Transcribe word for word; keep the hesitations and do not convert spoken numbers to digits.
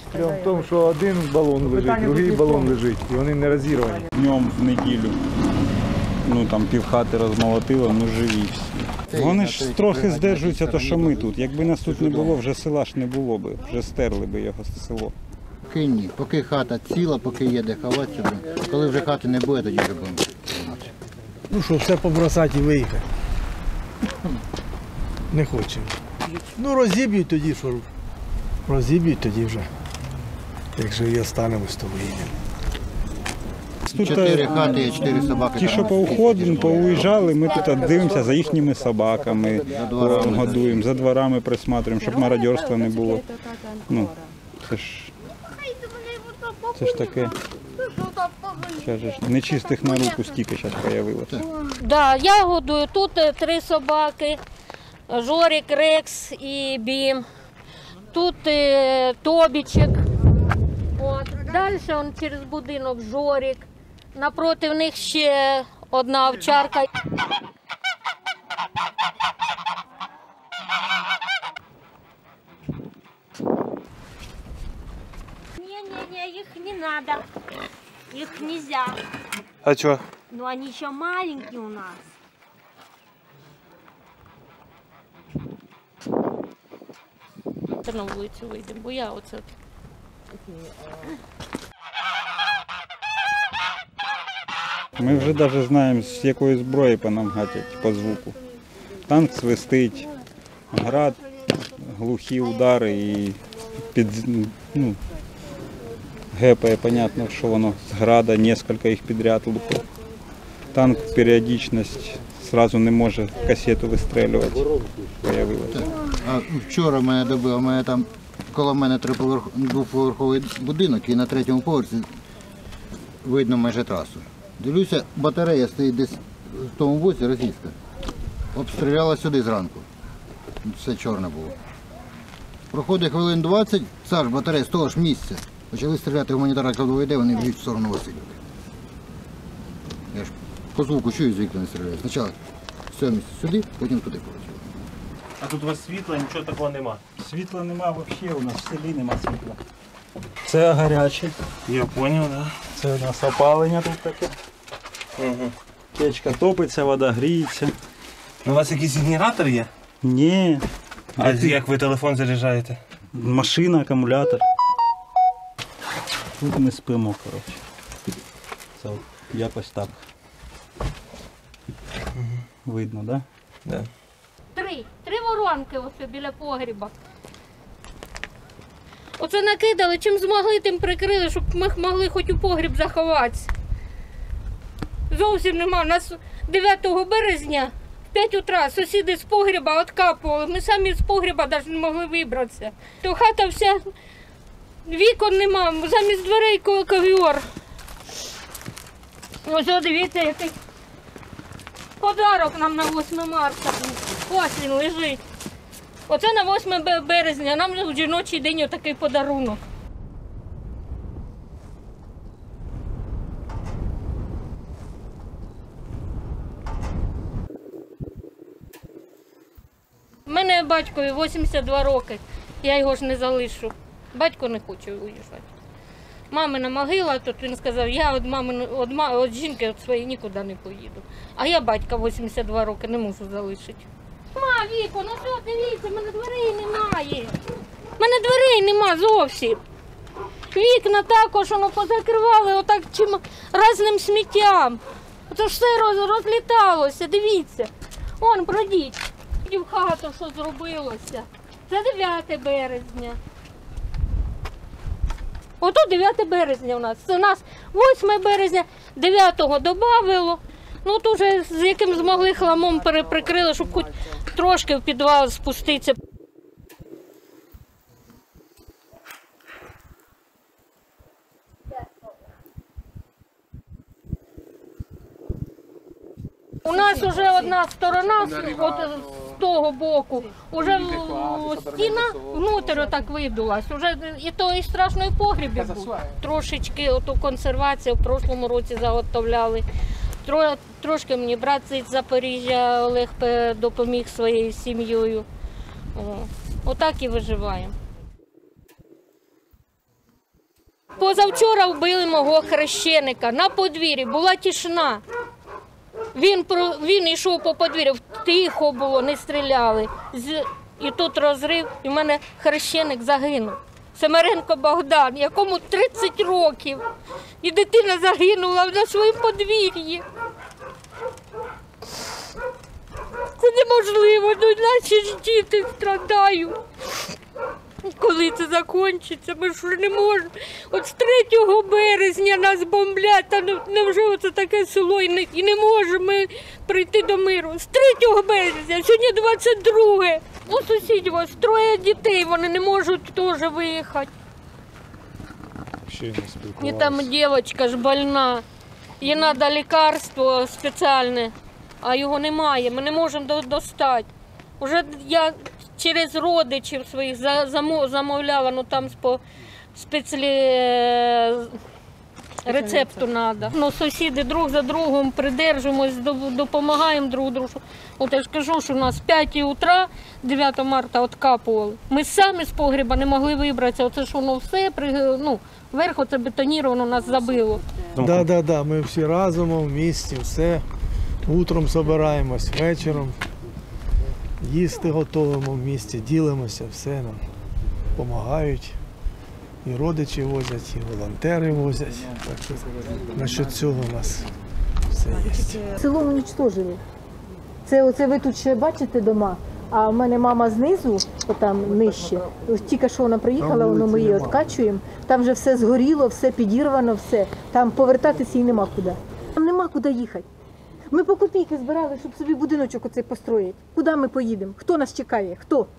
Справа в тому, що один балон лежить, другий балон лежить, і вони не розірвані. Днем в неділю, ну там півхати розмолотило, ну живі всі. Вони ж трохи здержуються, то що ми тут. Якби нас тут не було, вже села ж не було би, вже стерли би його село. Поки ні, поки хата ціла, поки є де ховатися. Коли вже хати не буде, тоді вже будемо. Ну що, все побросати і виїхати. Не хочемо. Ну розіб'ють тоді, що розіб'ють тоді вже. Якщо і останемось, то виїдемо. Чотири хати і чотири собаки. Ті, що поуходили, поуїжджали, ми тут дивимося за їхніми собаками, годуємо, за дворами присматриваємо, щоб мародерства не було. Ну, це ж, це ж таке. Зараз ж нечистих на руку стільки зараз з'явилося. Да, я годую. Тут три собаки. Жорик, Рекс і Бім. Тут е, Тобічик. От. Далі он через будинок Жорик. Напроти них ще одна овчарка. Не-не-не, их не надо. Их нельзя. А чого? Ну они еще маленькие у нас. На вулицю вийдемо, бо я оце. Ми вже навіть знаємо, з якої зброї по нам гатять, по звуку. Танк свистить, град, глухі удари і під, ну, гепає, понятно, що воно з града, кілька їх підряд лупить. Танк періодичність одразу не може касету вистрілювати. Появилося. А вчора мене добило, мене там коло мене триповерх... двоповерховий будинок і на третьому поверсі видно майже трасу. Дивлюся, батарея стоїть десь в тому боці, російська. Обстріляла сюди зранку. Все чорне було. Проходить хвилин двадцять, Саш, батарея з того ж місця. Почали стріляти гуманітарна кладова йде, вони біжуть в сторону Васильівки. Я ж по звуку чую, з вікна не стріляють. Спочатку з цього місця сюди, потім туди полетіло. А тут у вас світла, нічого такого нема. Світла нема взагалі, у нас в селі нема світла. Це гаряче. Я зрозумів, так. Да. Це у нас опалення тут таке. Угу. Печка топиться, вода гріється. У вас якийсь генератор є? Ні. А як ви телефон заряджаєте? Машина, акумулятор. Тут ми спимо, коротше. Це от якось так. Видно, так? Да? Да. Три. Три воронки ось біля погріба. Оце накидали, чим змогли, тим прикрили, щоб ми могли хоч у погріб заховатися. Зовсім нема. У нас дев'ятого березня в п'ять утра сусіди з погріба відкапували. Ми самі з погріба навіть не могли вибратися. То хата вся, вікон нема, замість дверей ковер. Ось дивіться, який подарок нам на восьме марта. Ось він лежить. Оце на восьме березня, нам в жіночий день отакий подарунок. У мене батькові вісімдесят два роки, я його ж не залишу. Батько не хоче уїжджати. Мамина могила, тут він сказав, я від, мами, від, від жінки від своєї нікуди не поїду. А я батька вісімдесят два роки не можу залишити. Ма, Віко, ну що, дивіться, в мене дверей немає. В мене дверей нема зовсім. Вікна також воно позакривали отак чим разним сміттям. Це ж все роз, розліталося, дивіться. Вон, пройдіть. І в хату, що зробилося. Це дев'яте березня. Ото дев'яте березня у нас. Це у нас восьме березня, дев'ятого додавило. Ну, тут вже з яким змогли хламом переприкрили, щоб хоч трошки в підвал спуститися. У нас вже одна сторона от, з того боку, вже стіна внутрі так видулась. Уже і то і страшної погрібі був. Трошечки ото консервація в прошлому році заготовляли. Тро, трошки мені брат з Запоріжжя Олег допоміг своєю сім'єю. Отак і виживаємо. Позавчора вбили мого хрещеника на подвір'ї, була тишина. Він, про- він йшов по подвір'ю, тихо було, не стріляли. З- І тут розрив, і в мене хрещеник загинув. Семеренко Богдан, якому тридцять років. І дитина загинула на своєму подвір'ї. Це неможливо, ну наші ж діти страдають. Коли це закінчиться, ми ж не можемо. От з третього березня нас бомблять, та ну, невже оце таке село і не, і не можемо ми прийти до миру. З третього березня, сьогодні двадцять друге. У сусідів ось троє дітей, вони не можуть теж виїхати. Ще не І спілкувалися. там дівчинка ж больна, їй треба лікарство спеціальне, а його немає, ми не можемо до- достати. Уже я через родичів своїх за- замо- замовляла, ну там по спецлі... рецепту треба. Ну, сусіди друг за другом придержуємось, до- допомагаємо друг другу. От я ж кажу, що у нас з п'ятої утра, дев'ятого марта, відкапували. Ми самі з погреба не могли вибратися. Оце ж воно все, при- ну, вверх оце бетоніровано нас забило. Да, да, да. Ми всі разом в місті, все. Утром збираємось, вечором. Їсти готуємо в місті, ділимося, все нам допомагають. І родичі возять, і волонтери возять. Так що насчет цього у нас все є. Село уничтожили. Це оце ви тут ще бачите дома, а в мене мама знизу, отам нижче. Ось тільки що вона приїхала, воно ми її відкачуємо. Там вже все згоріло, все підірвано, все. Там повертатися і нема куди. Там нема куди їхати. Ми по копійки збирали, щоб собі будиночок оцей построїти. Куди ми поїдемо? Хто нас чекає? Хто?